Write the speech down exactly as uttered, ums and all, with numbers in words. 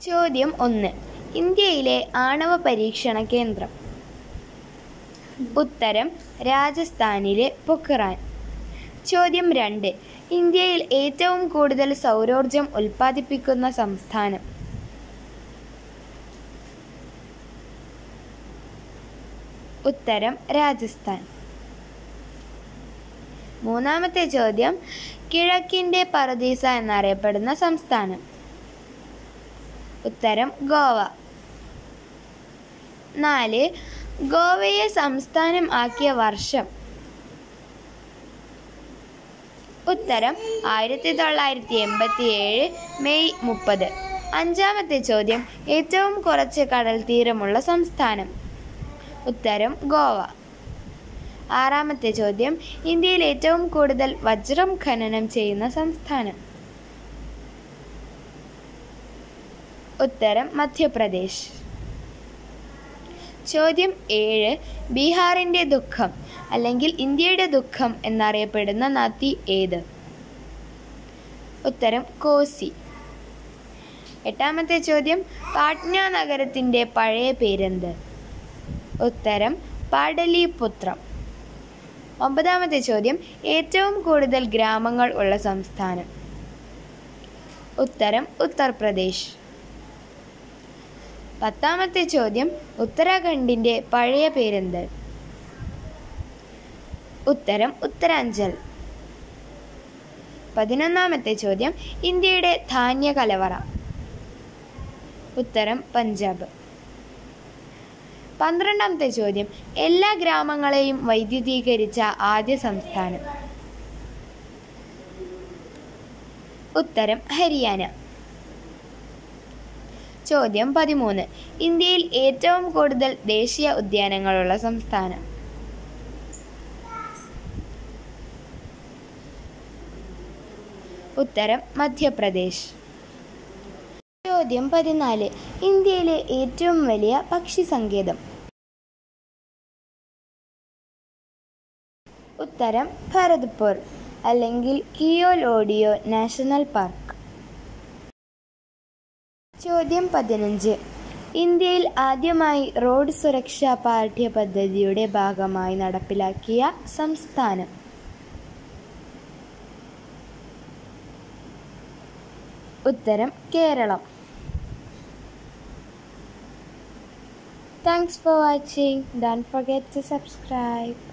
ചോദ്യം ഒന്ന്. ഇന്ത്യയിലെ ആണവ പരീക്ഷണ കേന്ദ്രം. ഉത്തരം രാജസ്ഥാനിലെ പൊഖ്റാൻ. ചോദ്യം രണ്ട്. ഇന്ത്യയിൽ ഏറ്റവും കൂടുതൽ സൗരോർജം ഉൽപ്പാദിപ്പിക്കുന്ന സംസ്ഥാനം. ഉത്തരം രാജസ്ഥാൻ. മൂന്നാമത്തെ ചോദ്യം. കിഴക്കിൻ്റെ പറുദീസ എന്നറിയപ്പെടുന്ന സംസ്ഥാനം. ഉത്തരം ഗോവ. നാല്. ഗോവയെ സംസ്ഥാനം ആക്കിയ വർഷം. ഉത്തരം ആയിരത്തി തൊള്ളായിരത്തി എൺപത്തി ഏഴ് മെയ് മുപ്പത്. അഞ്ചാമത്തെ ചോദ്യം. ഏറ്റവും കുറച്ച് കടൽ തീരമുള്ള സംസ്ഥാനം. ഉത്തരം ഗോവ. ആറാമത്തെ ചോദ്യം. ഇന്ത്യയിൽ ഏറ്റവും കൂടുതൽ വജ്രം ഖനനം ചെയ്യുന്ന സംസ്ഥാനം. ഉത്തരം മധ്യപ്രദേശ്. ചോദ്യം ഏഴ്. ബീഹാറിൻ്റെ ദുഃഖം അല്ലെങ്കിൽ ഇന്ത്യയുടെ ദുഃഖം എന്നറിയപ്പെടുന്ന നദി ഏത്? ഉത്തരം കോസി. എട്ടാമത്തെ ചോദ്യം. പാട്ന നഗരത്തിൻ്റെ പഴയ പേരെന്ത്? ഉത്തരം പാടലീപുത്രം. ഒമ്പതാമത്തെ ചോദ്യം. ഏറ്റവും കൂടുതൽ ഗ്രാമങ്ങൾ ഉള്ള സംസ്ഥാനം. ഉത്തരം ഉത്തർപ്രദേശ്. പത്താമത്തെ ചോദ്യം. ഉത്തരാഖണ്ഡിൻ്റെ പഴയ പേരെന്ത്? ഉത്തരം ഉത്തരാഞ്ചൽ. പതിനൊന്നാമത്തെ ചോദ്യം. ഇന്ത്യയുടെ ധാന്യ കലവറ. ഉത്തരം പഞ്ചാബ്. പന്ത്രണ്ടാമത്തെ ചോദ്യം. എല്ലാ ഗ്രാമങ്ങളെയും വൈദ്യുതീകരിച്ച ആദ്യ സംസ്ഥാനം. ഉത്തരം ഹരിയാന. ചോദ്യം പതിമൂന്ന്. ഇന്ത്യയിൽ ഏറ്റവും കൂടുതൽ ദേശീയ ഉദ്യാനങ്ങളുള്ള സംസ്ഥാനം. ഉത്തരം മധ്യപ്രദേശ്. ചോദ്യം പതിനാല്. ഇന്ത്യയിലെ ഏറ്റവും വലിയ പക്ഷി സങ്കേതം. ഉത്തരം ഭരത്പൂർ അല്ലെങ്കിൽ കിയോലോഡിയോ നാഷണൽ പാർക്ക്. ചോദ്യം പതിനഞ്ച്. ഇന്ത്യയിൽ ആദ്യമായി റോഡ് സുരക്ഷാ പാഠ്യപദ്ധതിയുടെ ഭാഗമായി നടപ്പിലാക്കിയ സംസ്ഥാനം. ഉത്തരം Keralam. Thanks for watching. Don't forget to subscribe.